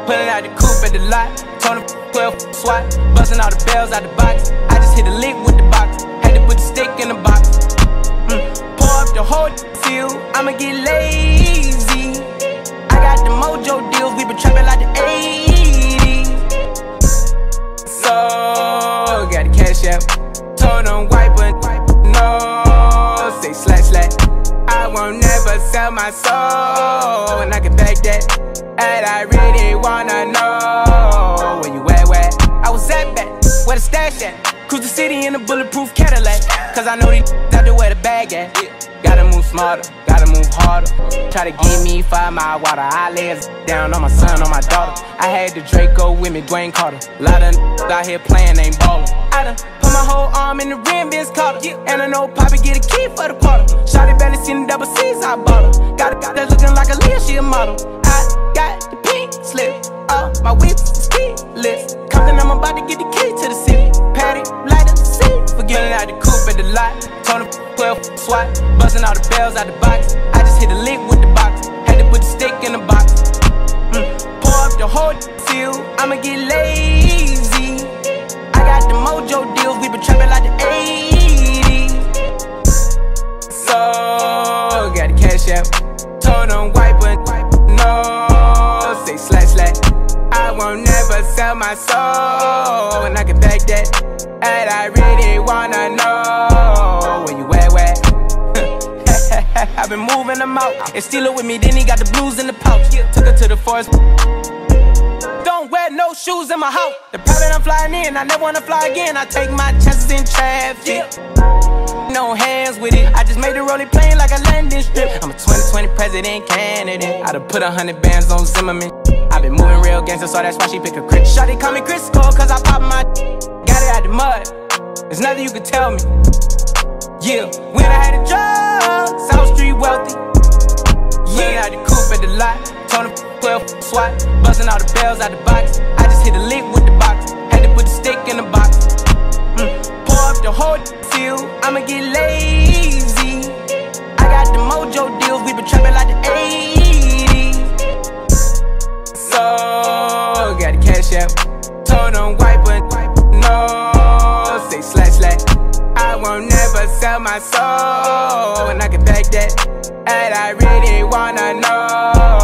Pulling out the coupe at the lot, told him 12 SWAT, busting all the bells out the box. I just hit a lick with the box, had to put the stick in the box. Pour up the whole field, I'ma get lazy. I got the mojo deals, we been trapping like the 80s. So, got the cash out, told them wipe but no, say slash. I won't never sell my soul, and I can back that. And I really wanna know where you at, where I was at back, where the stash at. Cruise the city in a bulletproof Cadillac, cause I know these out there where the bag at. Gotta move smarter, gotta move harder. Try to give me 5 mile water, I lay it down on my son, on my daughter. I had the Draco with me, Dwayne Carter. Lot of out here playing, ain't ballin'. I done put my whole arm in the rim, Vince Carter. And I know Poppy get a key for the quarter. Shawty barely seen the double C's, I bought her. Got a that looking like a Leah, she a model. I got the pink slip, my whip is keyless. Compton, I'm about to get the key to the city. Patty, light up the seat. Forgetting out the coupe at the lot, told him 12 SWAT, busting all the bells out the box. I just hit a lick with the box, had to put the stick in the box. Pour up the whole field, I'ma get lazy. I got the mojo deals, we been trapping like the 80s. So, got the cash out, told them wipe but no, say slash. I won't never sell my soul, and I can back that. And I really wanna know where you at, where I've been moving them out, and steal it with me, then he got the blues in the pouch. Took her to the forest. Don't wear no shoes in my house. The private I'm flying in, I never wanna fly again. I take my chances in traffic. No hands with it. I just made the rolling plane like a landing strip. I'm a 2020 president candidate. I done put 100 bands on Zimmerman. I been moving real gangster, so that's why she pick a crit. Shawty call me Crisco, cause I pop my got it out the mud. There's nothing you can tell me. Yeah, when I had a job, South Street wealthy. Yeah, out the coupe at the lot, told him 12 SWAT, busting all the bells out the box. I just hit a lick with the box, had to put the stick in the box. Pour up the whole field, I'ma get lazy. I got the mojo deals, we been trapping like the 80s. So, got the cash out, told them wipe but no, say slash. I won't never sell my soul, and I can back that. And I really wanna know